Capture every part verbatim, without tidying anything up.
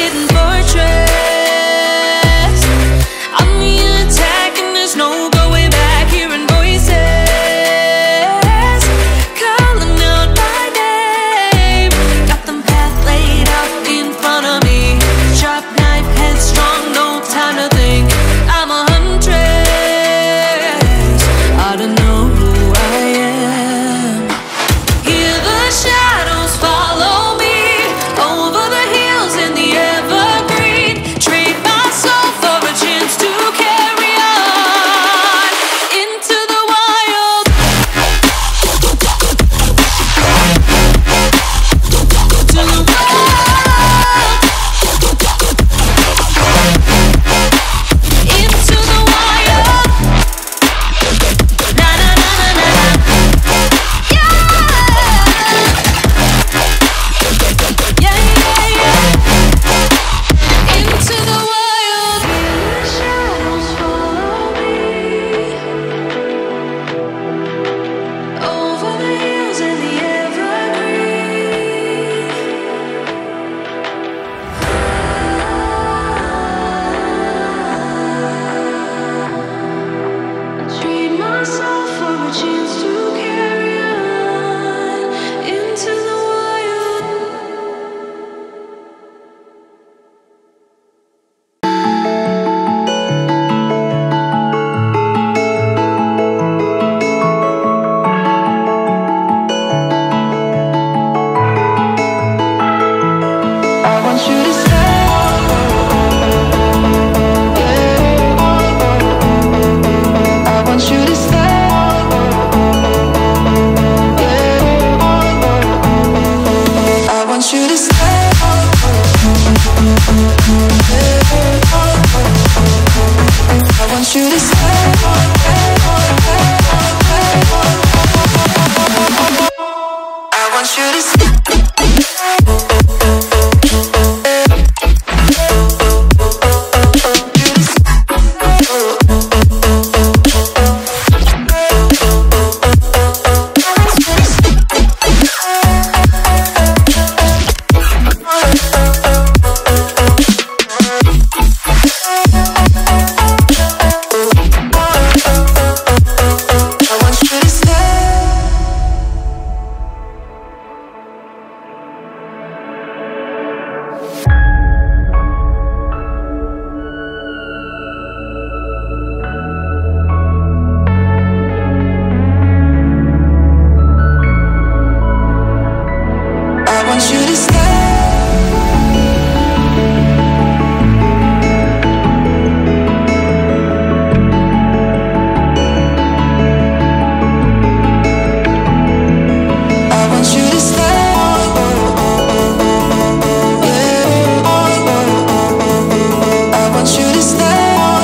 hidden fortress. I'm the attack and there's no going back. Hearing voices calling out my name. Got them path laid out in front of me. Sharp knife, headstrong, no time to think. I'm a huntress, I don't know who I am. Hear the shadows follow me over the hills in the evergreen. Trade my soul for a chance to carry on into the wild. To the wild. Into the wild. Na na na na na. Yeah. Yeah, yeah, yeah. Into the wild. The shadows follow me over the hills and the evergreen. Trade myself for a chance to carry on into the wild. I want you to stay. I want you to stay. I want you to stay. I want you to stay. I want you to stay. I want you to stay. I want you to stay. I want you to stay.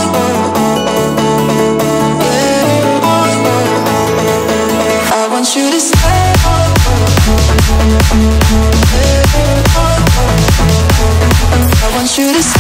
I want you to stay. I want you to stay.